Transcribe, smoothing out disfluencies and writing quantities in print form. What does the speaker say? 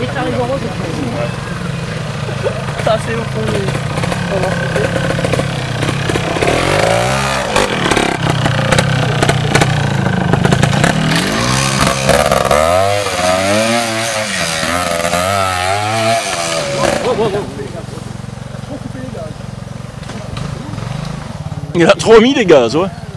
Et faire les euros, ça c'est au fond des... Il a trop mis les gaz, ouais.